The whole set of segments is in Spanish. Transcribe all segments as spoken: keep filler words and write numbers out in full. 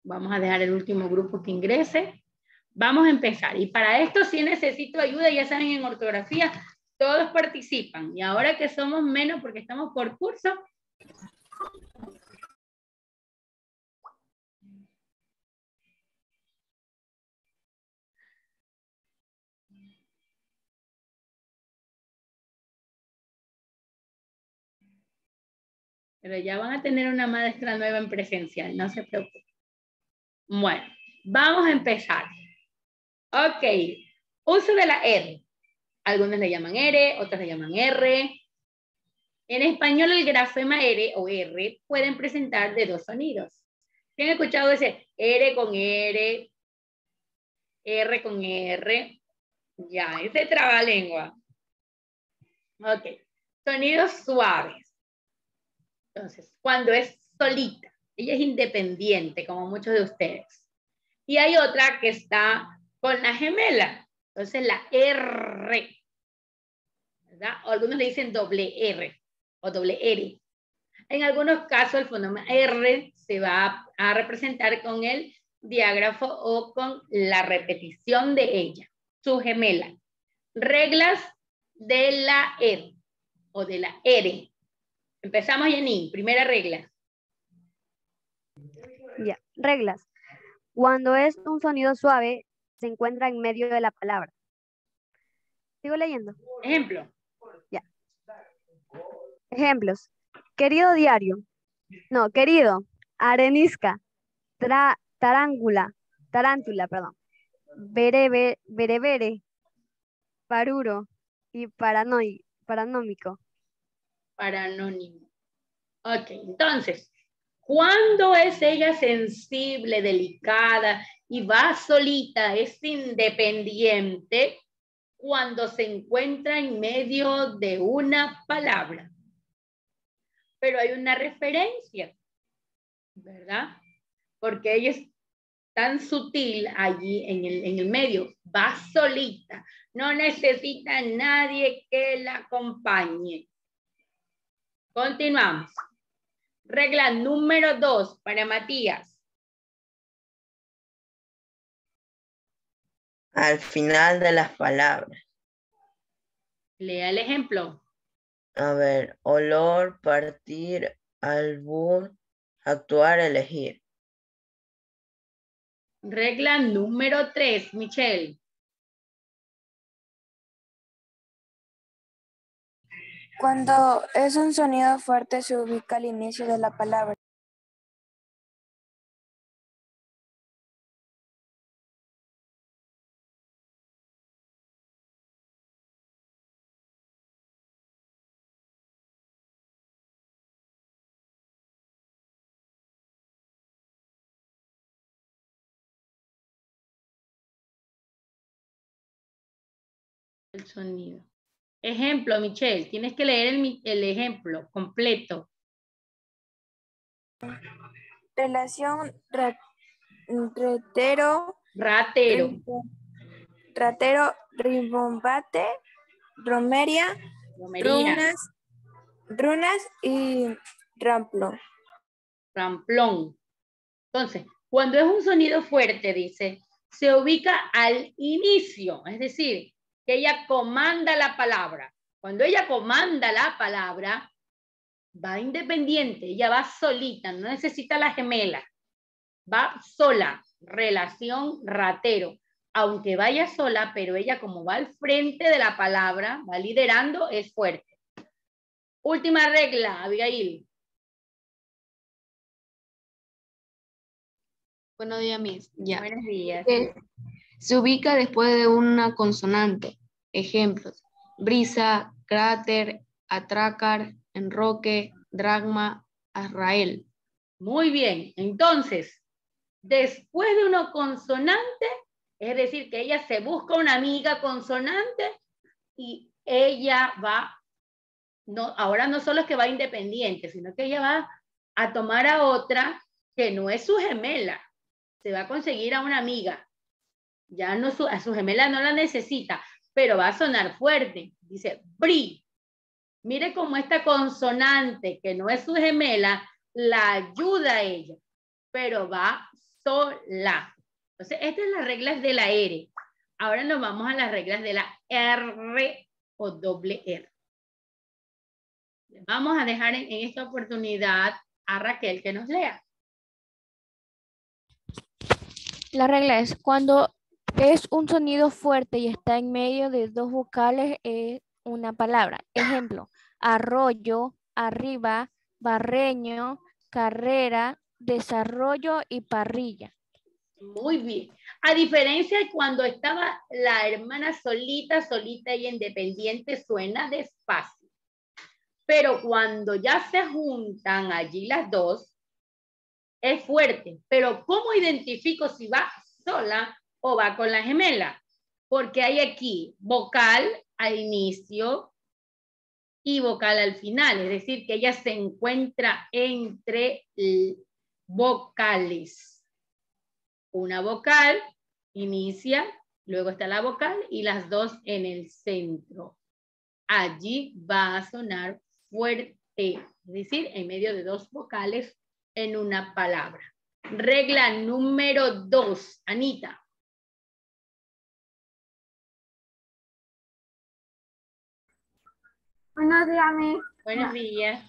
Vamos a dejar el último grupo que ingrese. Vamos a empezar. Y para esto sí necesito ayuda, ya saben, en ortografía todos participan. Y ahora que somos menos porque estamos por curso, pero ya van a tener una maestra nueva en presencial, no se preocupen. Bueno, vamos a empezar. Ok, uso de la R. Algunos le llaman R, otros le llaman R. En español el grafema R o R pueden presentar de dos sonidos. ¿Quién ha escuchado ese R con R, R con R? Ya, ese trabalengua. Ok, sonidos suaves. Entonces, cuando es solita, ella es independiente, como muchos de ustedes. Y hay otra que está con la gemela. Entonces, la R, ¿verdad? O algunos le dicen doble R o doble R. En algunos casos, el fonema R se va a representar con el diágrafo o con la repetición de ella, su gemela. Reglas de la R o de la R. Empezamos, Janine. Primera regla. Ya, reglas. Cuando es un sonido suave, se encuentra en medio de la palabra. ¿Sigo leyendo? Ejemplo. Ya. Ejemplos. Querido diario. No, querido. Arenisca. Tra, tarángula. Tarántula, perdón. Berebe, berebere. Paruro. Y paranoi, paranómico. Paranónimo. Ok, entonces, ¿cuándo es ella sensible, delicada y va solita, es independiente? Cuando se encuentra en medio de una palabra. Pero hay una referencia, ¿verdad? Porque ella es tan sutil allí en el, en el medio, va solita, no necesita a nadie que la acompañe. Continuamos. Regla número dos para Matías. Al final de las palabras. Lea el ejemplo. A ver, olor, partir, albur, actuar, elegir. Regla número tres, Michelle. Cuando es un sonido fuerte se ubica al inicio de la palabra. El sonido. Ejemplo, Michelle, tienes que leer el, el ejemplo completo. Relación ra, retero, Ratero. ratero, ribombante, romería, Romería. runas, runas y ramplón. Ramplón. Entonces, cuando es un sonido fuerte, dice, se ubica al inicio, es decir, que ella comanda la palabra. Cuando ella comanda la palabra, va independiente, ella va solita, no necesita la gemela, va sola, relación ratero. Aunque vaya sola, pero ella como va al frente de la palabra, va liderando, es fuerte. Última regla, Abigail. Buenos días, Miss. Ya. Buenos días. Eh, se ubica después de una consonante. Ejemplos: brisa, cráter, atrácar, enroque, dragma, Azrael. Muy bien. Entonces, después de una consonante, es decir, que ella se busca una amiga consonante y ella va, no, ahora no solo es que va independiente, sino que ella va a tomar a otra que no es su gemela. Se va a conseguir a una amiga. Ya no su, a su gemela no la necesita, pero va a sonar fuerte. Dice, bri. Mire cómo esta consonante, que no es su gemela, la ayuda a ella, pero va sola. Entonces, estas son las reglas de la R. Ahora nos vamos a las reglas de la R o doble R. Vamos a dejar en, en esta oportunidad a Raquel que nos lea. La regla es cuando es un sonido fuerte y está en medio de dos vocales es una palabra. Ejemplo, arroyo, arriba, barreño, carrera, desarrollo y parrilla. Muy bien. A diferencia de cuando estaba la hermana solita, solita y independiente, suena despacio. Pero cuando ya se juntan allí las dos, es fuerte. Pero ¿cómo identifico si va sola o va con la gemela? Porque hay aquí vocal al inicio y vocal al final. Es decir, que ella se encuentra entre vocales. Una vocal inicia, luego está la vocal y las dos en el centro. Allí va a sonar fuerte, es decir, en medio de dos vocales en una palabra. Regla número dos, Anita. Buenos días, mi. Buenos días.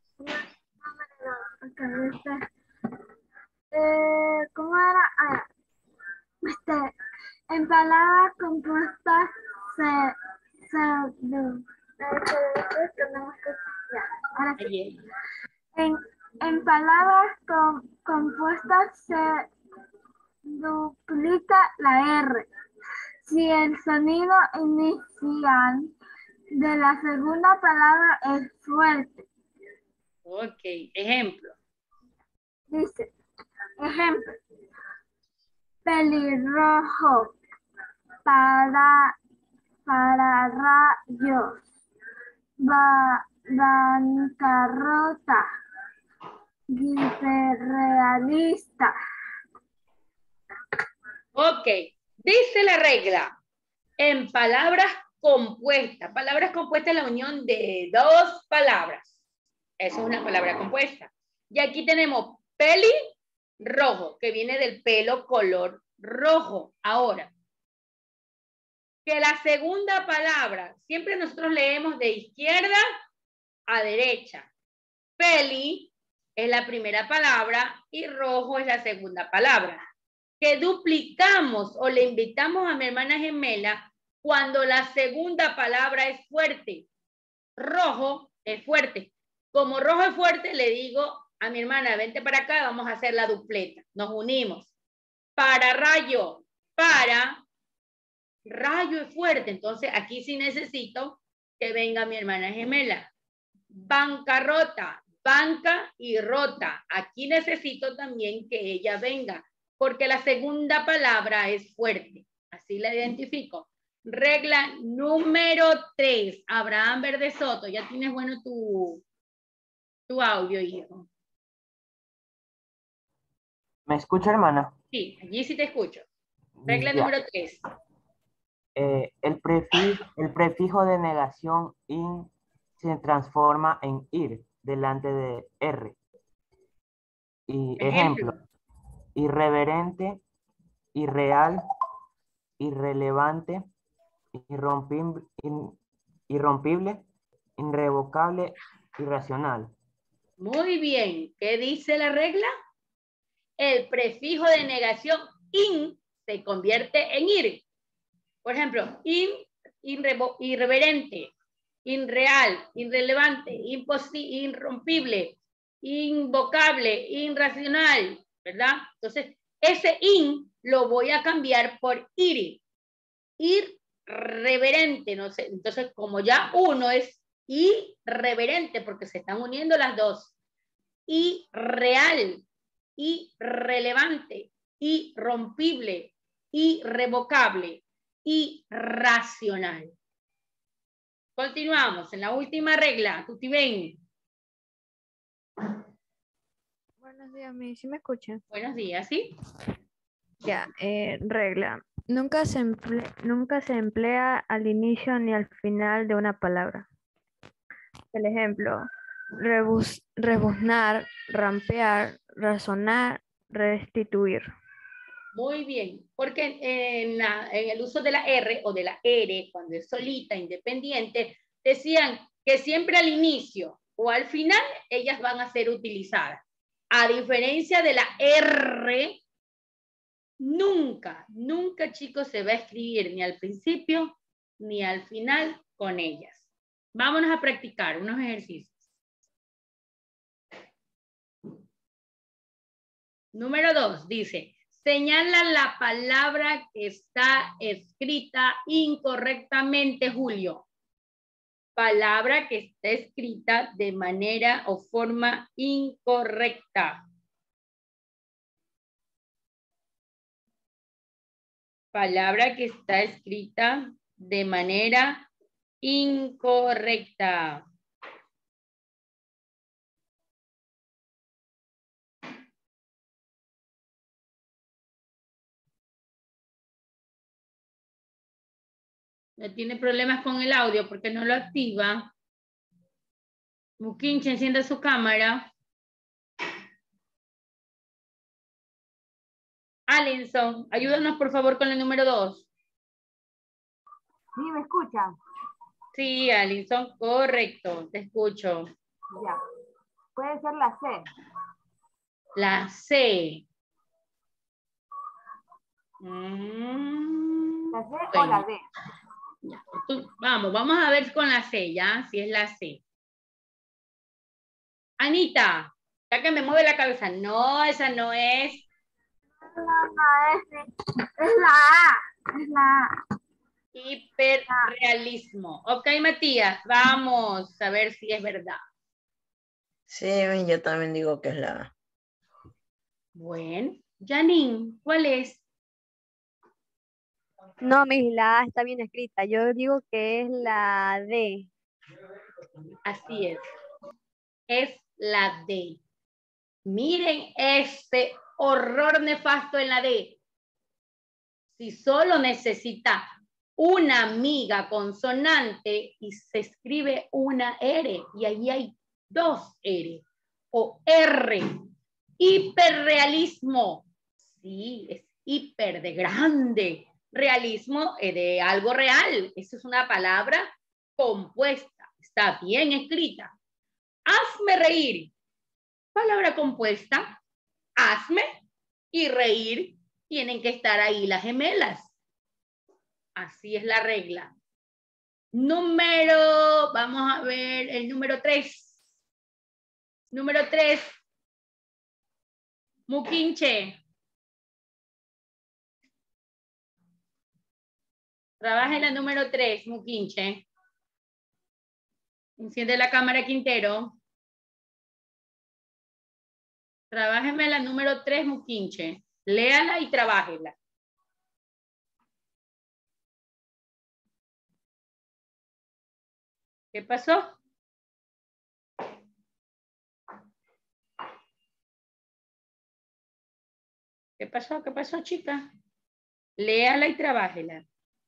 Eh, ¿Cómo era? Ah, este, en palabras compuestas se, se, no, tenemos que, ya, ahora sí. En, en palabras com, compuestas se duplica la R. Si el sonido inicial de la segunda palabra es fuerte. Ok, ejemplo. Dice, ejemplo, pelirrojo, para, para rayos, ba, bancarrota, hiperrealista. Ok, dice la regla, en palabras compuestas. Palabras compuestas es la unión de dos palabras. Eso es una palabra compuesta. Y aquí tenemos peli rojo, que viene del pelo color rojo. Ahora, que la segunda palabra, siempre nosotros leemos de izquierda a derecha. Peli es la primera palabra y rojo es la segunda palabra. Que duplicamos o le invitamos a mi hermana gemela cuando la segunda palabra es fuerte. Rojo es fuerte. Como rojo es fuerte, le digo a mi hermana, vente para acá, vamos a hacer la dupleta. Nos unimos. Para rayo, para rayo es fuerte. Entonces aquí sí necesito que venga mi hermana gemela. Bancarrota, banca y rota. Aquí necesito también que ella venga, porque la segunda palabra es fuerte. Así la identifico. Regla número tres. Abraham Verde Soto, ya tienes bueno tu, tu audio, hijo. ¿Me escucha, hermana? Sí, allí sí te escucho. Regla Ya. número tres. Eh, el, prefijo, el prefijo de negación in se transforma en ir delante de R. Y ejemplo, Ejemplo. irreverente, irreal, irrelevante, irrompible, in- irrompible, irrevocable, irracional. Muy bien. ¿Qué dice la regla? El prefijo de negación in se convierte en ir. Por ejemplo, in, irrevo, irreverente, irreal, irrelevante, imposible, irrompible, invocable, irracional, ¿verdad? Entonces, ese in lo voy a cambiar por ir. Irreverente, no sé. Entonces, como ya uno es irreverente, porque se están uniendo las dos. Irreal, irrelevante, irrompible, irrevocable, irracional. Continuamos en la última regla. Tuti, ven. Buenos días, mi. ¿Sí me escuchan? Buenos días, ¿sí? Ya, eh, regla. Nunca se, emplea, nunca se emplea al inicio ni al final de una palabra. El ejemplo, rebus, rebuznar, rampear, razonar, restituir. Muy bien, porque en, la- en el uso de la R o de la R, cuando es solita, independiente, decían que siempre al inicio o al final ellas van a ser utilizadas. A diferencia de la R, nunca, nunca, chicos, se va a escribir ni al principio ni al final con ellas. Vámonos a practicar unos ejercicios. Número dos, dice, señala la palabra que está escrita incorrectamente, Julio. Palabra que está escrita de manera o forma incorrecta. Palabra que está escrita de manera incorrecta. No tiene problemas con el audio porque no lo activa. Mukinche, encienda su cámara. Alinson, ayúdanos por favor con el número dos. ¿Sí me escuchan? Sí, Alinson, correcto, te escucho. Ya. Puede ser la C. La C. Mm, ¿La C o bueno. la D? Ya, tú- vamos, vamos a ver con la C, ¿ya? Si es la C. Anita, ya que me mueve la cabeza. No, esa no es. No, no, es, es la A. Es la A. Hiperrealismo. Ok, Matías, vamos a ver si es verdad. Sí, yo también digo que es la A. Bueno, Janine, ¿cuál es? No, mi, la A está bien escrita. Yo digo que es la D. Así es. Es la D. Miren este horror nefasto en la D. Si solo necesita una amiga consonante y se escribe una R y ahí hay dos R o R. Hiperrealismo. Sí, es hiper de grande. Realismo es de algo real. Esa es una palabra compuesta. Está bien escrita. Hazme reír. Palabra compuesta. Hazme y reír tienen que estar ahí las gemelas. Así es la regla. Número, vamos a ver el número tres. Número tres. Mukinche. Trabaja en la número tres, Mukinche. Enciende la cámara, Quintero. Trabájeme la número tres, Mukinche. Léala y trabájela. ¿Qué pasó? ¿Qué pasó? ¿Qué pasó, chica? Léala y trabájela.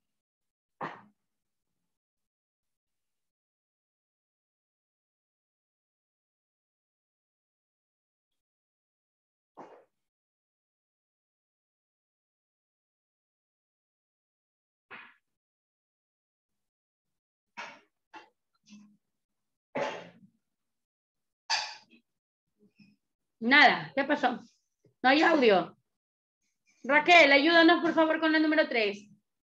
Nada, ¿qué pasó? No hay audio. Raquel, ayúdanos por favor con la número tres.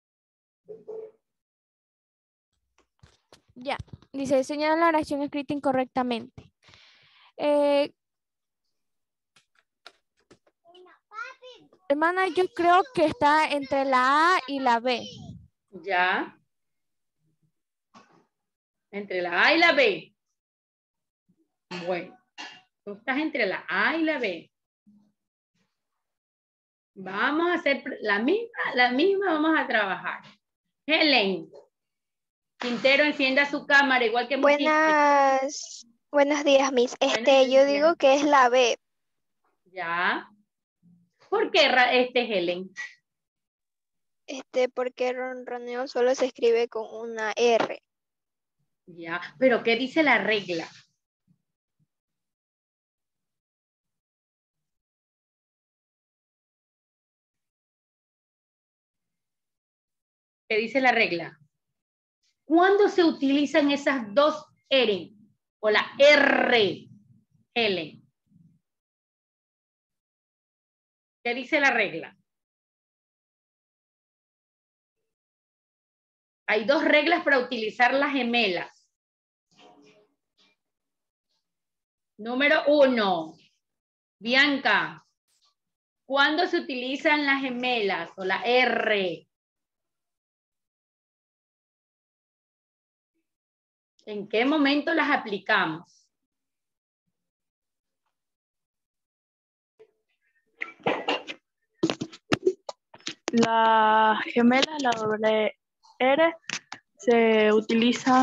Ya, dice, señala la oración escrita incorrectamente. Eh, hermana, yo creo que está entre la A y la B. Ya. Entre la A y la B. Bueno, tú estás entre la A y la B. Vamos a hacer la misma, la misma vamos a trabajar. Helen. Quintero, encienda su cámara, igual que Mukinche. Buenas, buenos días, Miss. Buenos Este, yo días. digo que es la B. Ya. ¿Por qué Ra- este Helen? Este, porque ronroneo solo se escribe con una R. Ya. Pero ¿qué dice la regla? ¿Qué dice la regla? ¿Cuándo se utilizan esas dos R o la R, L? ¿Qué dice la regla? Hay dos reglas para utilizar las gemelas. Número uno, Bianca, ¿cuándo se utilizan las gemelas o la R? ¿En qué momento las aplicamos? La gemela, la doble R, se utiliza.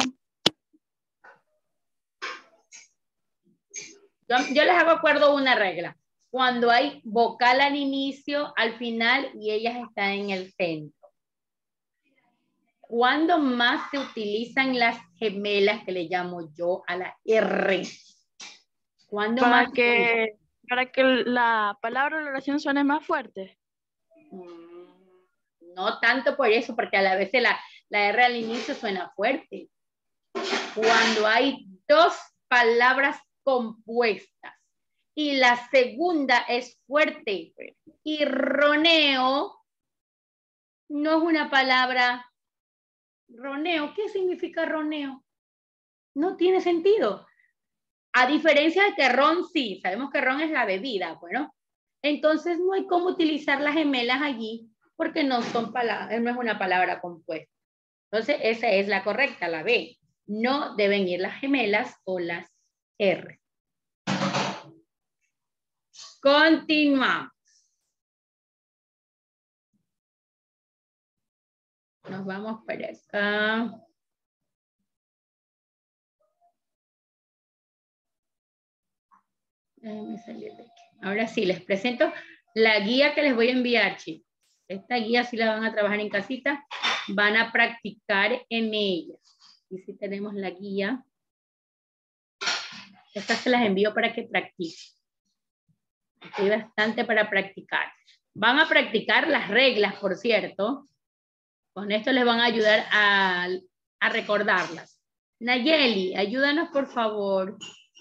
Yo, yo les hago acuerdo una regla. Cuando hay vocal al inicio, al final y ellas están en el centro. ¿Cuándo más se utilizan las gemelas que le llamo yo a la R? ¿Cuándo Para más? que, para que la palabra o la oración suene más fuerte. No tanto por eso, porque a la vez la, la R al inicio suena fuerte. Cuando hay dos palabras compuestas y la segunda es fuerte y roneo no es una palabra. Roneo, ¿qué significa roneo? No tiene sentido. A diferencia de que ron sí, sabemos que ron es la bebida, bueno, entonces no hay cómo utilizar las gemelas allí porque no son palabras, no es una palabra compuesta. Entonces esa es la correcta, la B. No deben ir las gemelas o las R. Continuamos. Nos vamos para acá. Déjenme salir de aquí. Ahora sí, les presento la guía que les voy a enviar, chicos. Esta guía sí la van a trabajar en casita. Van a practicar en ella. Y si tenemos la guía. Estas se las envío para que practiquen. Hay bastante para practicar. Van a practicar las reglas, por cierto. Con esto les van a ayudar a, a recordarlas. Nayeli, ayúdanos por favor.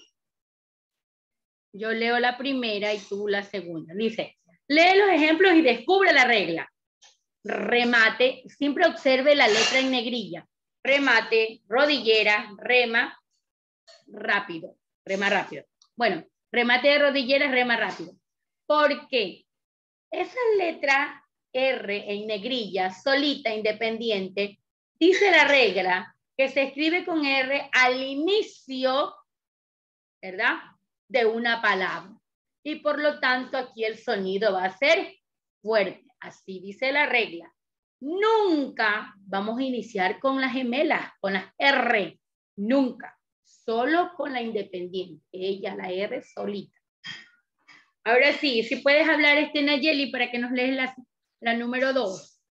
Yo leo la primera y tú la segunda. Dice, lee los ejemplos y descubre la regla. Remate, siempre observe la letra en negrilla. Remate, rodillera, rema, rápido. Rema rápido. Bueno, remate de rodillera, rema rápido. ¿Por qué? Esa letra R en negrilla, solita, independiente, dice la regla que se escribe con R al inicio, ¿verdad?, de una palabra. Y por lo tanto aquí el sonido va a ser fuerte. Así dice la regla. Nunca vamos a iniciar con las gemelas, con las R. Nunca. Solo con la independiente. Ella, la R solita. Ahora sí, si puedes hablar este Nayeli para que nos lees la, la número dos.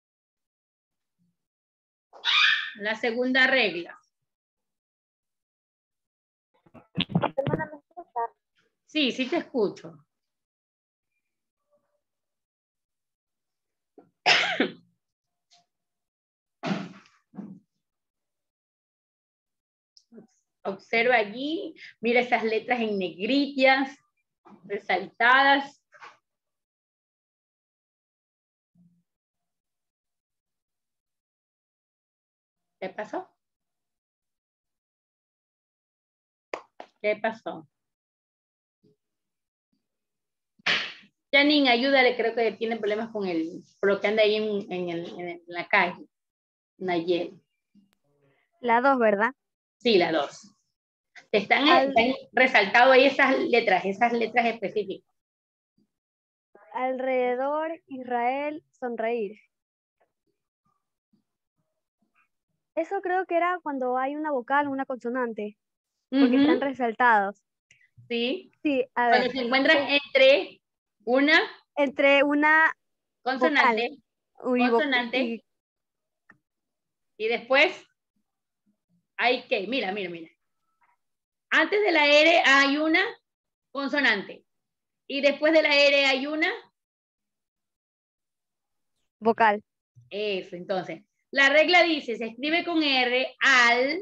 La segunda regla. Sí, sí te escucho. Observa allí, mira esas letras en negrillas, resaltadas. ¿Qué pasó? ¿Qué pasó? Janine, ayúdale, creo que tiene problemas con el, por lo que anda ahí en, en, el, en la calle. Nayel. La dos, ¿verdad? Sí, la dos. Están, Al... están resaltado ahí esas letras, esas letras específicas. Alrededor, Israel, sonreír. Eso creo que era cuando hay una vocal o una consonante, porque uh-huh. están resaltados. Sí. Sí, a cuando ver. se encuentran sí. entre una... Entre una... Consonante. Vocal. Consonante. Y, y después hay que, mira, mira, mira. Antes de la R hay una consonante. Y después de la R hay una... Vocal. Eso, entonces. La regla dice, se escribe con R al...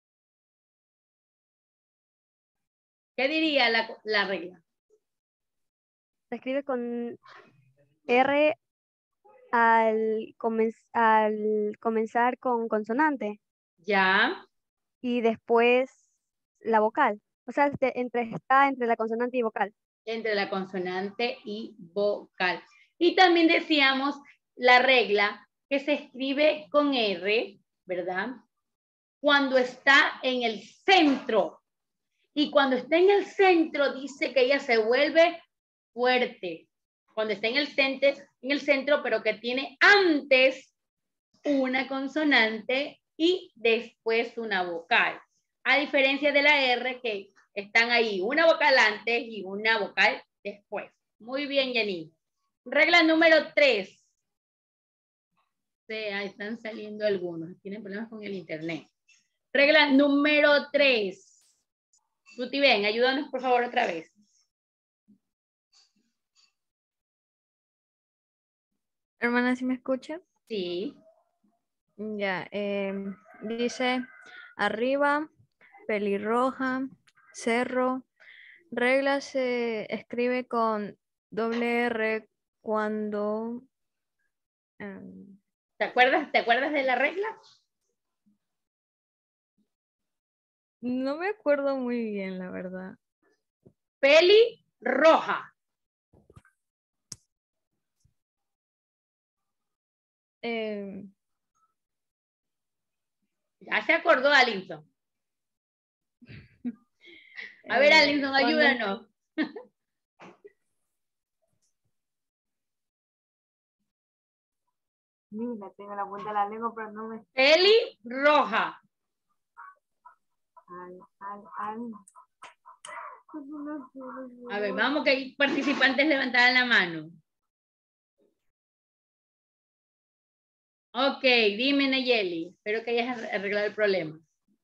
¿Qué diría la, la regla? Se escribe con R al, comenz- al comenzar con consonante. Ya. Y después la vocal. O sea, este- entre, está entre la consonante y vocal. Entre la consonante y vocal. Y también decíamos la regla que se escribe con R, ¿verdad? Cuando está en el centro. Y cuando está en el centro dice que ella se vuelve fuerte. Cuando está en el centro, en el centro, pero que tiene antes una consonante y después una vocal. A diferencia de la R, que están ahí una vocal antes y una vocal después. Muy bien, Jenny. Regla número tres. Sí, ahí están saliendo algunos. Tienen problemas con el internet. Regla número tres. Tuti, ven, ayúdanos por favor otra vez. Hermana, ¿sí me escucha? Sí. Ya, em, dice arriba, pelirroja, cerro. Regla se escribe con doble R cuando... em, ¿Te acuerdas, ¿Te acuerdas de la regla? no me acuerdo muy bien, la verdad. Pelirroja. Eh, Ya se acordó Alinson. A ver, eh, Alinson, cuando- ayúdanos. Mira, tengo la punta de la lengua, pero no me... Pelirroja. Al, al, al. A ver, vamos que hay participantes levantaran la mano. Ok, dime, Nayeli. Espero que hayas arreglado el problema.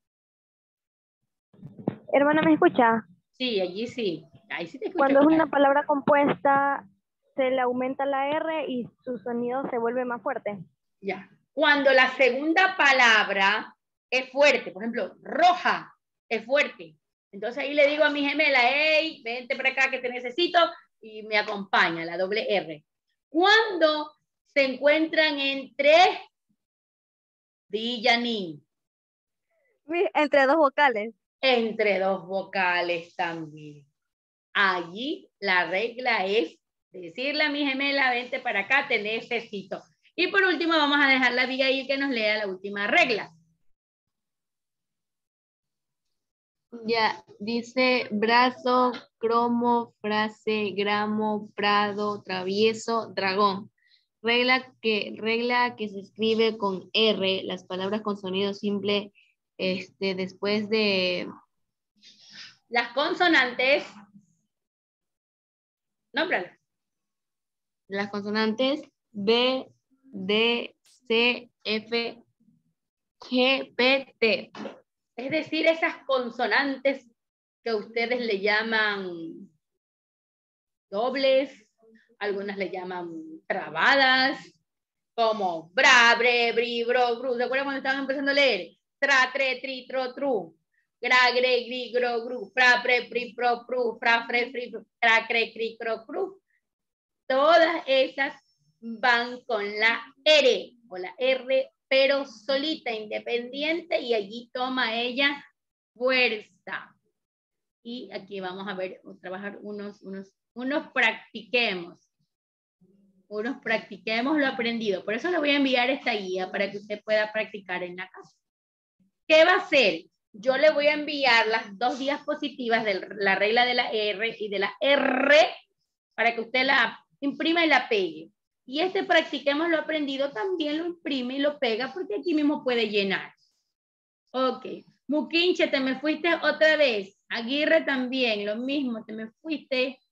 Hermana, ¿me escucha? Sí, allí sí. Ahí sí te escucho. Cuando es claro. una palabra compuesta, se le aumenta la R y su sonido se vuelve más fuerte. Ya. Cuando la segunda palabra es fuerte, por ejemplo, roja es fuerte. Entonces ahí le digo a mi gemela, hey, vente para acá que te necesito y me acompaña, la doble R. Cuando se encuentran entre Dillanín, Entre dos vocales. entre dos vocales también. Allí la regla es decirle a mi gemela, vente para acá, te necesito. Y por último vamos a dejar la Abigail que nos lea la última regla. Ya, dice brazo, cromo, frase, gramo, prado, travieso, dragón. Regla que, regla que se escribe con R, las palabras con sonido simple, este, después de... Las consonantes, nómbralas. Las consonantes B, D, C, F, G, P, T. Es decir, esas consonantes que ustedes le llaman dobles, algunas le llaman trabadas, como bra, bre, bri, bro, bru. ¿Se acuerdan cuando estaban empezando a leer? Tra, tre, tri, tro, tru. Gra, gre, gri, gro, gru. Fra, pre, pri, pro, pru. Fra, fre, fri, pru. Tra, cre, cri, cro, cru. Todas esas van con la R o la R, pero solita, independiente, y allí toma ella fuerza. Y aquí vamos a ver, trabajar unos, unos, unos practiquemos. Unos practiquemos lo aprendido. Por eso le voy a enviar esta guía para que usted pueda practicar en la casa. ¿Qué va a hacer? Yo le voy a enviar las dos diapositivas de la regla de la R y de la R para que usted la imprima y la pegue. Y este practiquemos lo aprendido también lo imprime y lo pega porque aquí mismo puede llenar. Ok. Muquinche, te me fuiste otra vez. Aguirre también, lo mismo, te me fuiste.